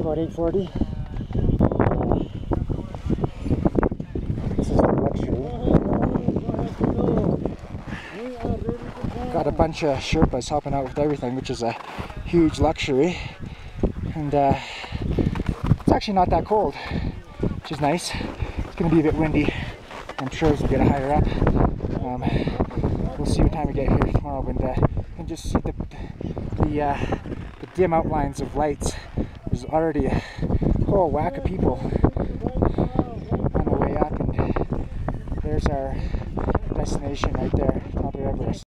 about 8:40. This is the luxury. Got a bunch of Sherpas helping out with everything, which is a huge luxury. And it's actually not that cold, which is nice. It's going to be a bit windy, I'm sure, as we get higher up. We'll see what time we get here tomorrow, and just see the dim outlines of lights. There's already a whole whack of people on the way up, and there's our destination right there, top of Everest.